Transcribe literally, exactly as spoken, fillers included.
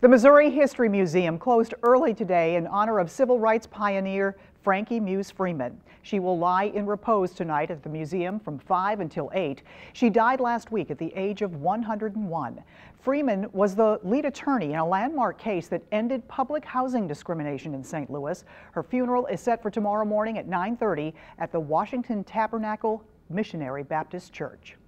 The Missouri History Museum closed early today in honor of civil rights pioneer Frankie Muse Freeman. She will lie in repose tonight at the museum from five until eight. She died last week at the age of one hundred and one. Freeman was the lead attorney in a landmark case that ended public housing discrimination in Saint Louis. Her funeral is set for tomorrow morning at nine thirty at the Washington Tabernacle Missionary Baptist Church.